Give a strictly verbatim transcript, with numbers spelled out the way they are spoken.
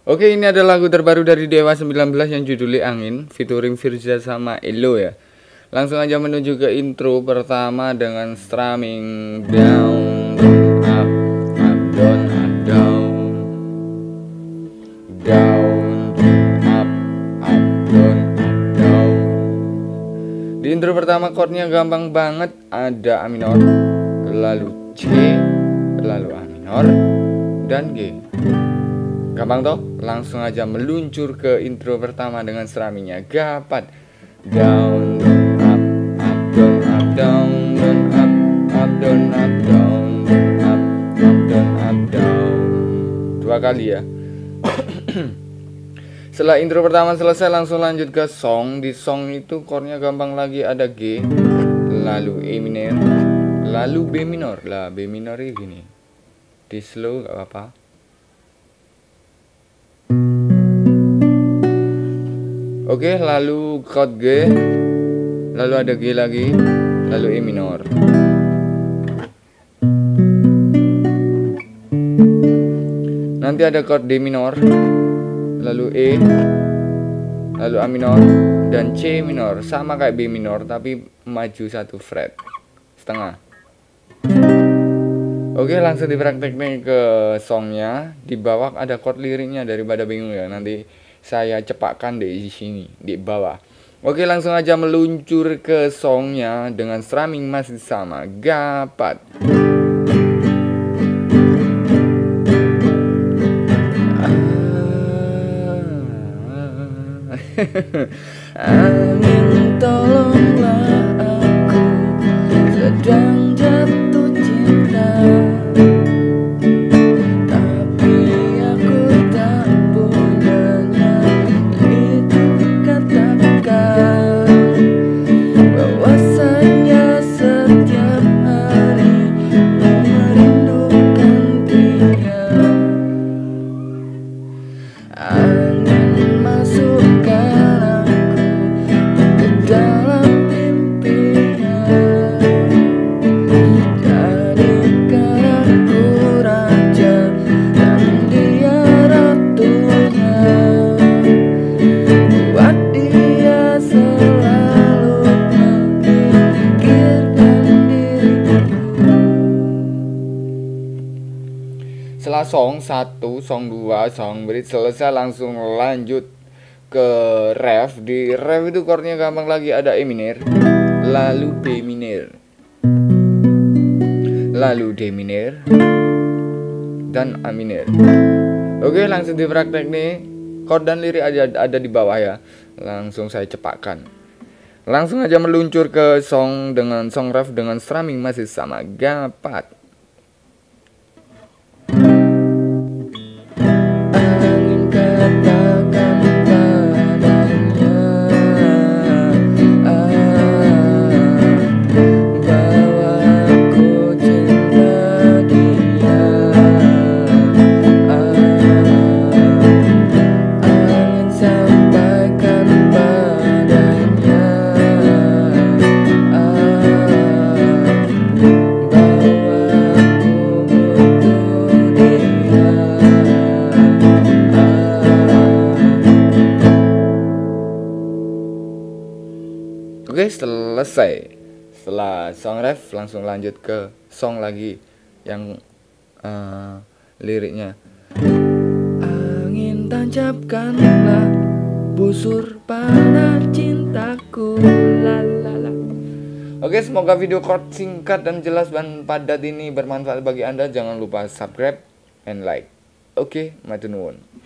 Oke, ini adalah lagu terbaru dari Dewa sembilan belas yang judulnya Angin, featuring Firza sama Elo ya. Langsung aja menuju ke intro pertama dengan strumming down, up, up, down, up, down, down, up, up, down, up, down. Di intro pertama chordnya gampang banget, ada A minor, lalu C, lalu A minor, dan G. Gampang toh? Langsung aja meluncur ke intro pertama dengan strummingnya gapat. Down, up, up, down, up, down, down, up, up, down, up, down, down, up, up, down, up, down. Dua kali ya. Setelah intro pertama selesai, langsung lanjut ke song. Di song itu chordnya gampang lagi, ada G, lalu E minor, lalu B minor. Lah B minor ini gini, di slow gak apa-apa. Oke, lalu chord G, lalu ada G lagi, lalu E minor. Nanti ada chord D minor, lalu E, lalu A minor, dan C minor. Sama kayak B minor, tapi maju satu fret setengah. Oke, langsung diprakteknya ke songnya. Di bawah ada chord liriknya, daripada bingung ya. Nanti saya cepatkan di sini di bawah. Oke, langsung aja meluncur ke songnya dengan strumming masih sama, gapat. Angin, tolonglah aku, sedang jatuh cinta. Setelah song satu, song dua, song bridge selesai, langsung lanjut ke ref. Di ref itu chordnya gampang lagi, ada E minor, lalu B minor, lalu D minor, dan A minor. Oke, langsung dipraktek nih. Chord dan lirik ada, ada di bawah ya. Langsung saya cepatkan. Langsung aja meluncur ke song dengan song ref dengan strumming masih sama, gapat. Oke, selesai. Setelah song ref langsung lanjut ke song lagi yang uh, liriknya. Angin tancapkanlah busur panah cintaku, lalala. Oke, semoga video chord singkat dan jelas dan padat ini bermanfaat bagi Anda. Jangan lupa subscribe and like. Oke, matur nuwun.